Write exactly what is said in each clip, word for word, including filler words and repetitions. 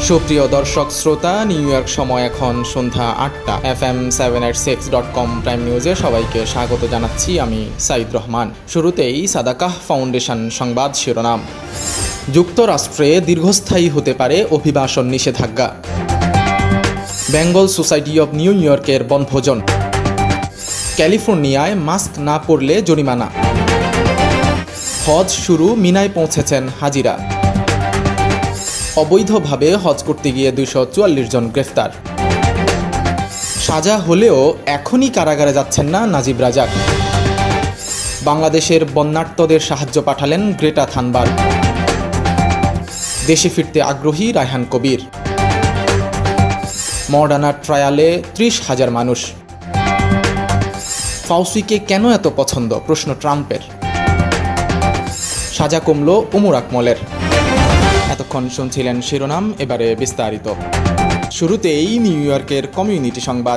সুপ্রিয় দর্শক শ্রোতা, নিউ ইয়র্ক সময় এখন সন্ধ্যা আটটা। F M seven eight six dot com prime নিউজে সবাইকে স্বাগত জানাচ্ছি আমি সাইদ রহমান। শুরুতেই সাদাকাহ ফাউন্ডেশন সংবাদ শিরোনাম। যুক্তরাষ্ট্রে দীর্ঘস্থায়ী হতে পারে অভিবাসন নিষেধাজ্ঞা। বেঙ্গল সোসাইটি অব নিউ ইয়র্কের বনভোজন। ক্যালিফোর্নিয়ায় মাস্ক না পরলে জরিমানা। হজ শুরু, মিনায় পৌঁছেছেন হাজিরা। অবৈধভাবে হজ করতে গিয়ে দুইশো চুয়াল্লিশ জন গ্রেফতার। সাজা হলেও এখনই কারাগারে যাচ্ছেন না নাজিব রাজাক। বাংলাদেশের বন্যার্তদের সাহায্য পাঠালেন গ্রেটা থানবার্গ। দেশে ফিরতে আগ্রহী রায়হান কবির। মডার্না ট্রায়ালে ত্রিশ হাজার মানুষ। ফাউসিকে কেন এত পছন্দ, প্রশ্ন ট্রাম্পের। সাজা কমল ওমর আকমলের। এতক্ষণ শুনছিলেন শিরোনাম, এবারে বিস্তারিত। শুরুতেই নিউ ইয়র্কের কমিউনিটি সংবাদ।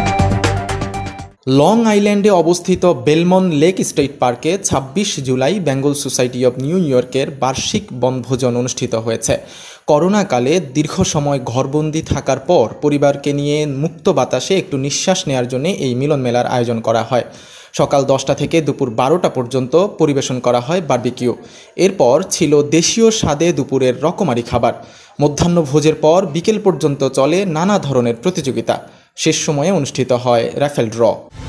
লং আইল্যান্ডে অবস্থিত বেলমন লেক স্টেট পার্কে ছাব্বিশ জুলাই বেঙ্গল সোসাইটি অব নিউ ইয়র্কের বার্ষিক বনভোজন অনুষ্ঠিত হয়েছে। করোনাকালে দীর্ঘ সময় ঘরবন্দি থাকার পর পরিবারকে নিয়ে মুক্ত বাতাসে একটু নিঃশ্বাস নেওয়ার জন্য এই মিলন মেলার আয়োজন করা হয়। সকাল দশটা থেকে দুপুর বারোটা পর্যন্ত পরিবেশন করা হয় বারবিকিউ। এরপর ছিল দেশীয় স্বাদে দুপুরের রকমারি খাবার। মধ্যাহ্নভোজের পর বিকেল পর্যন্ত চলে নানা ধরনের প্রতিযোগিতা। শেষ সময়ে অনুষ্ঠিত হয় raffle draw.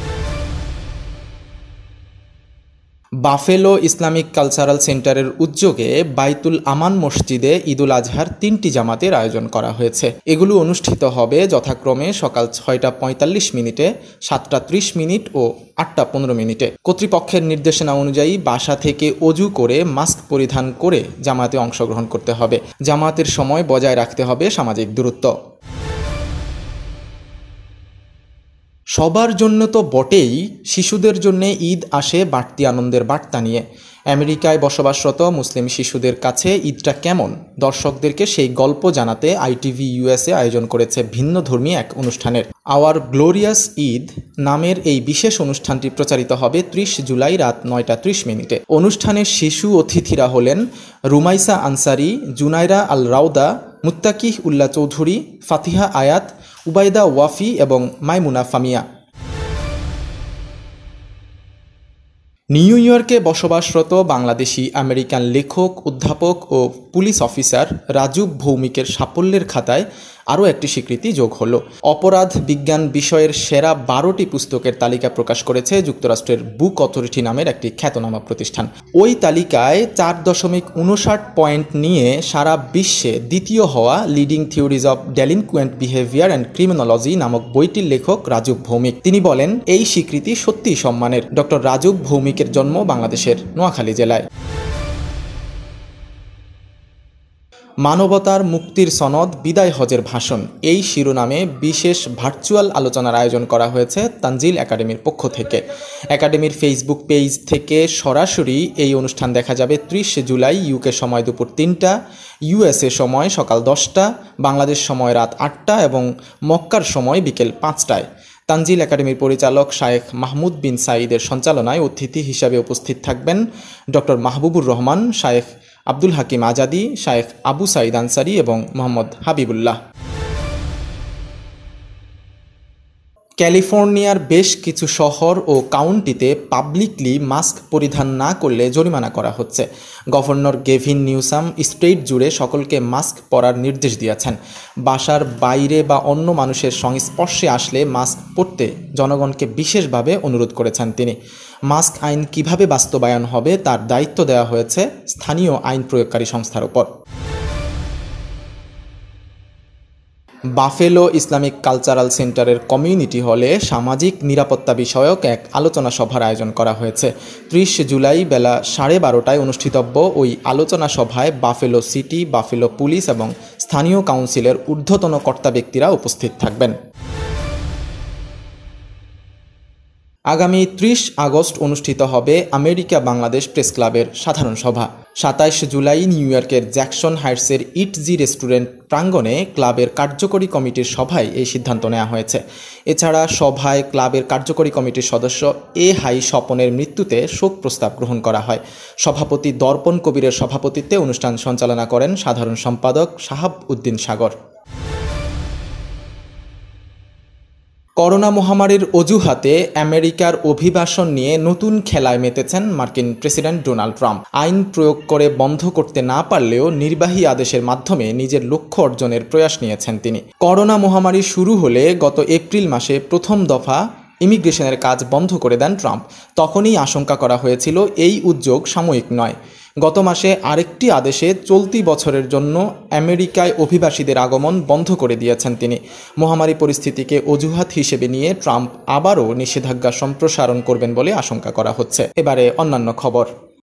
Buffalo Islamic cultural সেন্টারের উদ্যোগে বাইতুল আমান মসজিদে ঈদুল আজহার তিনটি জামাতের আয়োজন করা হয়েছে। এগুলো অনুষ্ঠিত হবে যথাক্রমে সকাল ছয়টা পঁয়তাল্লিশ মিনিটে, সাতটা ত্রিশ মিনিট ও আটটা পনেরো মিনিটে। কর্তৃপক্ষের নির্দেশনা অনুযায়ী বাসা থেকে অজু করে মাস্ক পরিধান করে জামাতে অংশগ্রহণ করতে হবে। জামাতের সময় বজায় রাখতে হবে সামাজিক দূরত্ব। সবার জন্য তো বটেই, শিশুদের জন্য ঈদ আসে বাড়তি আনন্দের বার্তা নিয়ে। আমেরিকায় বসবাসরত মুসলিম শিশুদের কাছে ঈদটা কেমন, দর্শকদেরকে সেই গল্প জানাতে আইটিভি ইউএসএ আয়োজন করেছে ভিন্নধর্মী এক অনুষ্ঠানের। আওয়ার গ্লোরিয়াস ঈদ নামের এই বিশেষ অনুষ্ঠানটি প্রচারিত হবে ত্রিশ জুলাই রাত নয়টা ত্রিশ মিনিটে। অনুষ্ঠানের শিশু অতিথিরা হলেন রুমাইসা আনসারি, জুনাইরা আল রাউদা, মুত্তাকিহ উল্লাহ চৌধুরী, ফাতিহা আয়াত, উবাইদা ওয়াফি এবং মাইমুনা ফামিয়া। নিউ ইয়র্কে বসবাসরত বাংলাদেশি আমেরিকান লেখক, অধ্যাপক ও পুলিশ অফিসার রাজুব ভৌমিকের সাফল্যের খাতায় আরও একটি স্বীকৃতি যোগ হলো। অপরাধ বিজ্ঞান বিষয়ের সেরা বারোটি পুস্তকের তালিকা প্রকাশ করেছে যুক্তরাষ্ট্রের বুক অথরিটি নামের একটি খ্যাতনামা প্রতিষ্ঠান। ওই তালিকায় চার দশমিক উনষাট পয়েন্ট নিয়ে সারা বিশ্বে দ্বিতীয় হওয়া leading theories of delinquent behaviour and criminology নামক বইটির লেখক রাজুব ভৌমিক। তিনি বলেন, এই স্বীকৃতি সত্যিই সম্মানের। ডক্টর রাজুব ভৌমিকের জন্ম বাংলাদেশের নোয়াখালী জেলায়। মানবতার মুক্তির সনদ, বিদায় হজের ভাষণ, এই শিরোনামে বিশেষ ভার্চুয়াল আলোচনার আয়োজন করা হয়েছে তানজিল একাডেমির পক্ষ থেকে। একাডেমির ফেসবুক পেজ থেকে সরাসরি এই অনুষ্ঠান দেখা যাবে ত্রিশ জুলাই ইউকে সময় দুপুর তিনটা, ইউএসএ সময় সকাল দশটা, বাংলাদেশ সময় রাত আটটা এবং মক্কার সময় বিকেল পাঁচটায়। তানজিল একাডেমির পরিচালক শায়েখ মাহমুদ বিন সাঈদের সঞ্চালনায় অতিথি হিসাবে উপস্থিত থাকবেন ডক্টর মাহবুবুর রহমান, শায়েখ আব্দুল হাকিম আজাদি, শায়েখ আবু সাঈদ আনসারি এবং মোহাম্মদ হাবিবুল্লাহ। ক্যালিফোর্নিয়ার বেশ কিছু শহর ও কাউন্টিতে পাবলিকলি মাস্ক পরিধান না করলে জরিমানা করা হচ্ছে। গভর্নর গেভিন নিউসাম স্টেট জুড়ে সকলকে মাস্ক পরার নির্দেশ দিয়েছেন। বাসার বাইরে বা অন্য মানুষের সংস্পর্শে আসলে মাস্ক পরতে জনগণকে বিশেষভাবে অনুরোধ করেছেন তিনি। মাস্ক আইন কিভাবে বাস্তবায়ন হবে তার দায়িত্ব দেওয়া হয়েছে স্থানীয় আইন প্রয়োগকারী সংস্থার উপর। বাফেলো ইসলামিক কালচারাল সেন্টারের কমিউনিটি হলে সামাজিক নিরাপত্তা বিষয়ক এক আলোচনা সভার আয়োজন করা হয়েছে। ত্রিশ জুলাই বেলা সাড়ে বারোটায় অনুষ্ঠিতব্য ওই আলোচনা সভায় বাফেলো সিটি, বাফেলো পুলিশ এবং স্থানীয় কাউন্সিলের ঊর্ধ্বতন কর্তা ব্যক্তিরা উপস্থিত থাকবেন। আগামী ত্রিশ আগস্ট অনুষ্ঠিত হবে আমেরিকা বাংলাদেশ প্রেস ক্লাবের সাধারণ সভা। সাতাইশ জুলাই নিউ ইয়র্কের জ্যাকসন হাইটসের ইট জি রেস্টুরেন্ট প্রাঙ্গণে ক্লাবের কার্যকরী কমিটির সভায় এই সিদ্ধান্ত নেওয়া হয়েছে। এছাড়া সভায় ক্লাবের কার্যকরী কমিটির সদস্য এ হাই স্বপনের মৃত্যুতে শোক প্রস্তাব গ্রহণ করা হয়। সভাপতি দর্পণ কবিরের সভাপতিত্বে অনুষ্ঠান সঞ্চালনা করেন সাধারণ সম্পাদক শাহাব উদ্দিন সাগর। করোনা মহামারীর অজুহাতে আমেরিকার অভিবাসন নিয়ে নতুন খেলায় মেতেছেন মার্কিন প্রেসিডেন্ট ডোনাল্ড ট্রাম্প। আইন প্রয়োগ করে বন্ধ করতে না পারলেও নির্বাহী আদেশের মাধ্যমে নিজের লক্ষ্য অর্জনের প্রয়াস নিয়েছেন তিনি। করোনা মহামারী শুরু হলে গত এপ্রিল মাসে প্রথম দফা ইমিগ্রেশনের কাজ বন্ধ করে দেন ট্রাম্প। তখনই আশঙ্কা করা হয়েছিল এই উদ্যোগ সাময়িক নয়। গত মাসে আরেকটি আদেশে চলতি বছরের জন্য আমেরিকায় অভিবাসীদের আগমন বন্ধ করে দিয়েছেন তিনি। মহামারী পরিস্থিতিকে অজুহাত হিসেবে নিয়ে ট্রাম্প আবারও নিষেধাজ্ঞা সম্প্রসারণ করবেন বলে আশঙ্কা করা হচ্ছে। এবারে অন্যান্য খবর।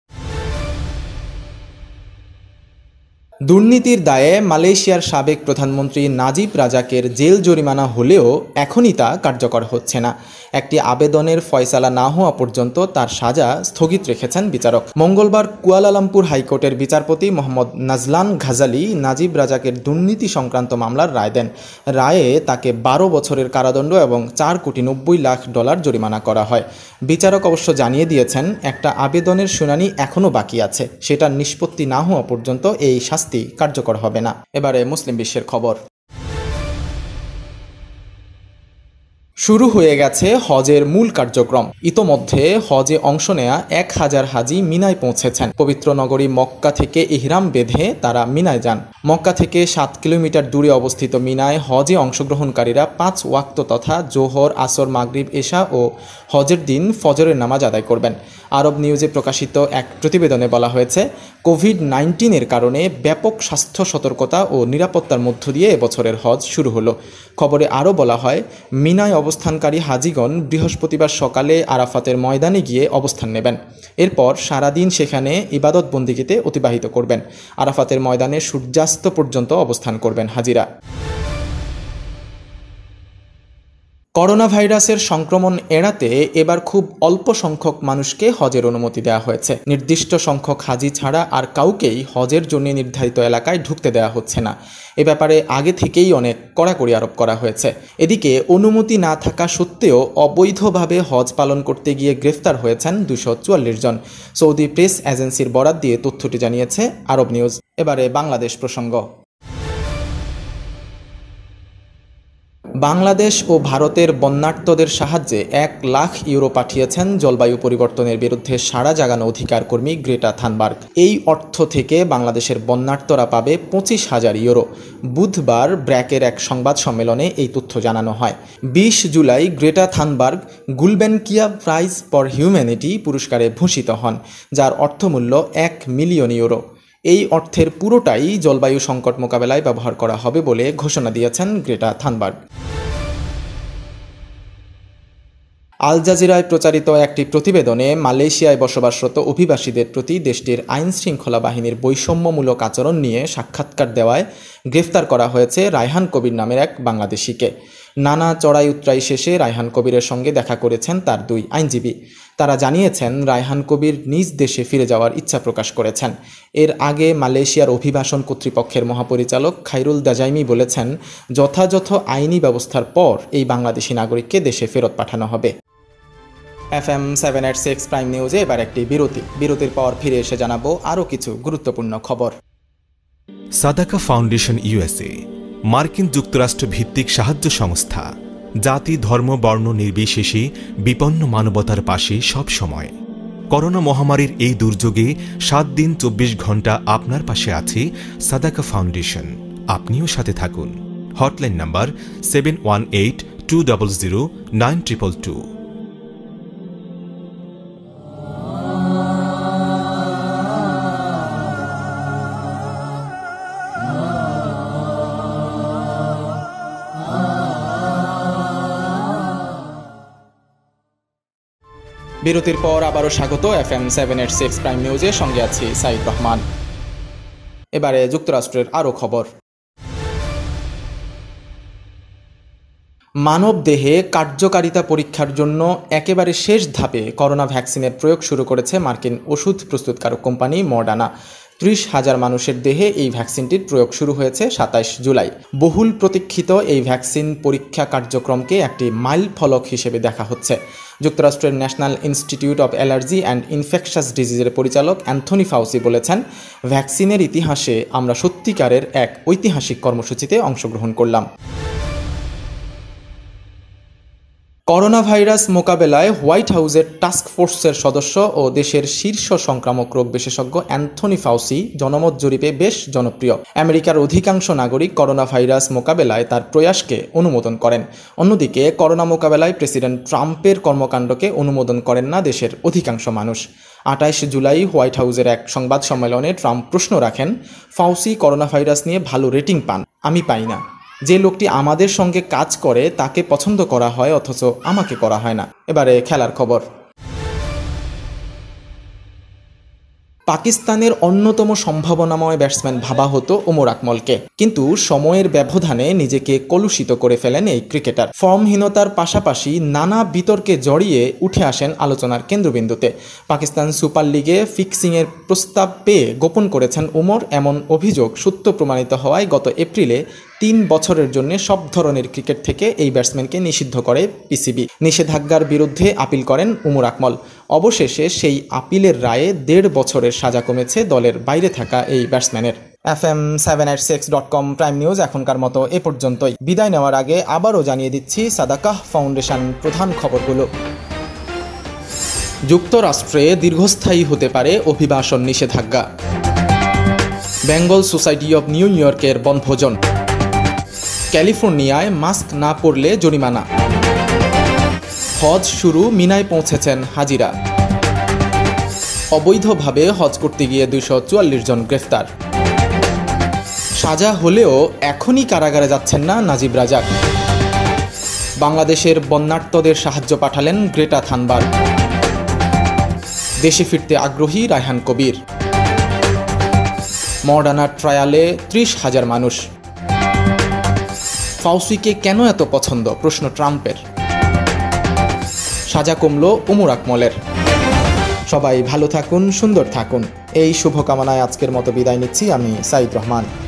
দুর্নীতির দায়ে মালয়েশিয়ার সাবেক প্রধানমন্ত্রী নাজিব রাজাকের জেল জরিমানা হলেও এখনই তা কার্যকর হচ্ছে না। একটি আবেদনের ফয়সালা না হওয়া পর্যন্ত তার সাজা স্থগিত রেখেছেন বিচারক। মঙ্গলবার কুয়ালালামপুর হাইকোর্টের বিচারপতি মোহাম্মদ নাজলান ঘাজালি নাজিব রাজাকের দুর্নীতি সংক্রান্ত মামলার রায় দেন। রায়ে তাকে বারো বছরের কারাদণ্ড এবং চার কোটি নব্বই লাখ ডলার জরিমানা করা হয়। বিচারক অবশ্য জানিয়ে দিয়েছেন, একটা আবেদনের শুনানি এখনও বাকি আছে, সেটা নিষ্পত্তি না হওয়া পর্যন্ত এই শাস্তি কার্যকর হবে না। এবারে মুসলিম বিশ্বের খবর। শুরু হয়ে গেছে হজের মূল কার্যক্রম। ইতোমধ্যে হজে অংশ নেয়া এক হাজার হাজি মিনায় পৌঁছেছেন। পবিত্র নগরী মক্কা থেকে ইহরাম বেঁধে তারা মিনায় যান। মক্কা থেকে সাত কিলোমিটার দূরে অবস্থিত মিনায় হজে অংশগ্রহণকারীরা পাঁচ ওয়াক্ত তথা জোহর, আসর, মাগরিব, এশা ও হজের দিন ফজরের নামাজ আদায় করবেন। আরব নিউজে প্রকাশিত এক প্রতিবেদনে বলা হয়েছে, কোভিড নাইন্টিনের কারণে ব্যাপক স্বাস্থ্য সতর্কতা ও নিরাপত্তার মধ্য দিয়ে এবছরের হজ শুরু হলো। খবরে আরও বলা হয়, মিনায় অবস্থানকারী হাজিগণ বৃহস্পতিবার সকালে আরাফাতের ময়দানে গিয়ে অবস্থান নেবেন। এরপর সারাদিন সেখানে ইবাদত বন্দিগিতে অতিবাহিত করবেন। আরাফাতের ময়দানে সূর্যাস্ত পর্যন্ত অবস্থান করবেন হাজিরা। করোনা ভাইরাসের সংক্রমণ এড়াতে এবার খুব অল্প সংখ্যক মানুষকে হজের অনুমতি দেওয়া হয়েছে। নির্দিষ্ট সংখ্যক হাজি ছাড়া আর কাউকেই হজের জন্য নির্ধারিত এলাকায় ঢুকতে দেওয়া হচ্ছে না। এ ব্যাপারে আগে থেকেই অনেক কড়াকড়ি আরোপ করা হয়েছে। এদিকে অনুমতি না থাকা সত্ত্বেও অবৈধভাবে হজ পালন করতে গিয়ে গ্রেফতার হয়েছেন দুশো চুয়াল্লিশ জন। সৌদি প্রেস এজেন্সির বরাত দিয়ে তথ্যটি জানিয়েছে আরব নিউজ। এবারে বাংলাদেশ প্রসঙ্গ। বাংলাদেশ ও ভারতের বন্যার্তদের সাহায্যে এক লাখ ইউরো পাঠিয়েছেন জলবায়ু পরিবর্তনের বিরুদ্ধে সাড়া জাগানো অধিকার কর্মী গ্রেটা থানবার্গ। এই অর্থ থেকে বাংলাদেশের বন্যার্তরা পাবে পঁচিশ হাজার ইউরো। বুধবার ব্র্যাকের এক সংবাদ সম্মেলনে এই তথ্য জানানো হয়। বিশ জুলাই Greta Thunberg Gulbenkian prize for humanity পুরস্কারে ভূষিত হন, যার অর্থমূল্য এক মিলিয়ন ইউরো। এই অর্থের পুরোটাই জলবায়ু সংকট মোকাবেলায় ব্যবহার করা হবে বলে ঘোষণা দিয়েছেন গ্রেটা থানবার্গ। আল জাজিরায় প্রচারিত একটি প্রতিবেদনে মালয়েশিয়ায় বসবাসরত অভিবাসীদের প্রতি দেশটির আইন শৃঙ্খলা বাহিনীর বৈষম্যমূলক আচরণ নিয়ে সাক্ষাৎকার দেওয়ায় গ্রেফতার করা হয়েছে রায়হান কবির নামের এক বাংলাদেশিকে। নানা চড়াই উতরাই শেষে রায়হান কবিরের সঙ্গে দেখা করেছেন তার দুই আইনজীবী। তারা জানিয়েছেন, রায়হান কবির নিজ দেশে ফিরে যাওয়ার ইচ্ছা প্রকাশ করেছেন। এর আগে মালয়েশিয়ার অভিবাসন কর্তৃপক্ষের মহাপরিচালক খাইরুল দাজাইমি বলেছেন, যথাযথ আইনি ব্যবস্থার পর এই বাংলাদেশি নাগরিককে দেশে ফেরত পাঠানো হবে। F M seven eight six prime নিউজে এবার একটি বিরতি। বিরতির পর ফিরে এসে জানাবো আরও কিছু গুরুত্বপূর্ণ খবর। সাদাকা ফাউন্ডেশন ইউএসএ মার্কিন যুক্তরাষ্ট্র ভিত্তিক সাহায্য সংস্থা, জাতি, ধর্ম, বর্ণ নির্বিশেষে বিপন্ন মানবতার পাশে সব সময়। করোনা মহামারীর এই দুর্যোগে সাত দিন চব্বিশ ঘন্টা আপনার পাশে আছে সাদাকা ফাউন্ডেশন। আপনিও সাথে থাকুন। Hotline number seven one eight two double zero nine triple two. বিরতির পর আবারও স্বাগত F M seven eight six prime নিউজে, সঙ্গে আছি সাইদ রহমান। এবারে যুক্তরাষ্ট্রের আরও খবর। মানবদেহে কার্যকারিতা পরীক্ষার জন্য একেবারে শেষ ধাপে করোনা ভ্যাকসিনের প্রয়োগ শুরু করেছে মার্কিন ওষুধ প্রস্তুতকারক কোম্পানি মডার্না। ত্রিশ হাজার মানুষের দেহে এই ভ্যাকসিনটির প্রয়োগ শুরু হয়েছে সাতাইশ জুলাই। বহুল প্রতীক্ষিত এই ভ্যাকসিন পরীক্ষা কার্যক্রমকে একটি মাইল ফলক হিসেবে দেখা হচ্ছে। যুক্তরাষ্ট্রের National Institute of Allergy and Infectious ডিজিজের পরিচালক অ্যান্থনি ফাউসি বলেছেন, ভ্যাকসিনের ইতিহাসে আমরা সত্যিকারের এক ঐতিহাসিক কর্মসূচিতে অংশগ্রহণ করলাম। করোনা ভাইরাস মোকাবেলায় হোয়াইট হাউসের টাস্ক ফোর্সের সদস্য ও দেশের শীর্ষ সংক্রামক রোগ বিশেষজ্ঞ অ্যান্থনি ফাউসি জনমত জরিপে বেশ জনপ্রিয়। আমেরিকার অধিকাংশ নাগরিক করোনা ভাইরাস মোকাবেলায় তার প্রয়াসকে অনুমোদন করেন। অন্যদিকে করোনা মোকাবেলায় প্রেসিডেন্ট ট্রাম্পের কর্মকাণ্ডকে অনুমোদন করেন না দেশের অধিকাংশ মানুষ। আঠাইশ জুলাই হোয়াইট হাউসের এক সংবাদ সম্মেলনে ট্রাম্প প্রশ্ন রাখেন, ফাউসি করোনা ভাইরাস নিয়ে ভালো রেটিং পান, আমি পাই না। যে লোকটি আমাদের সঙ্গে কাজ করে তাকে পছন্দ করা হয়, অথচ আমাকে করা হয় না। এবারে খেলার খবর। পাকিস্তানের অন্যতম সম্ভাবনাময় ব্যাটসম্যান ভাবা হতো ওমর আকমলকে, কিন্তু সময়ের ব্যবধানে নিজেকে কলুষিত করে ফেলেন এই ক্রিকেটার। ফর্মহীনতার পাশাপাশি নানা বিতর্কে জড়িয়ে উঠে আসেন আলোচনার কেন্দ্রবিন্দুতে। পাকিস্তান সুপার লিগে ফিক্সিংয়ের প্রস্তাব পেয়ে গোপন করেছেন ওমর, এমন অভিযোগ সত্য প্রমাণিত হওয়ায় গত এপ্রিলে তিন বছরের জন্য সব ধরনের ক্রিকেট থেকে এই ব্যাটসম্যানকে নিষিদ্ধ করে পিসিবি। নিষেধাজ্ঞার বিরুদ্ধে আপিল করেন ওমর আকমল। অবশেষে সেই আপিলের রায়ে দেড় বছরের সাজা কমেছে দলের বাইরে থাকা এই ব্যাটসম্যানের। F M seven eight six dot com prime news এখনকার মতো এ পর্যন্তই। বিদায় নেওয়ার আগে আবারও জানিয়ে দিচ্ছি সাদাকাহ ফাউন্ডেশন প্রধান খবরগুলো। যুক্তরাষ্ট্রে দীর্ঘস্থায়ী হতে পারে অভিবাসন নিষেধাজ্ঞা। বেঙ্গল সোসাইটি অব নিউ ইয়র্কের বনভোজন। ক্যালিফোর্নিয়ায় মাস্ক না পরলে জরিমানা। হজ শুরু, মিনায় পৌঁছেছেন হাজিরা। অবৈধভাবে হজ করতে গিয়ে দুইশো চুয়াল্লিশ জন গ্রেফতার। সাজা হলেও এখনই কারাগারে যাচ্ছেন না নাজিব রাজাক। বাংলাদেশের বন্যার্তদের সাহায্য পাঠালেন গ্রেটা থানবার্গ। দেশে ফিরতে আগ্রহী রায়হান কবির। মডার্নার ট্রায়ালে ত্রিশ হাজার মানুষ। ফাউসিকে কেন এত পছন্দ, প্রশ্ন ট্রাম্পের। সাজা কমল ওমর আকমলের। সবাই ভালো থাকুন, সুন্দর থাকুন, এই শুভকামনায় আজকের মতো বিদায় নিচ্ছি আমি সাইদ রহমান।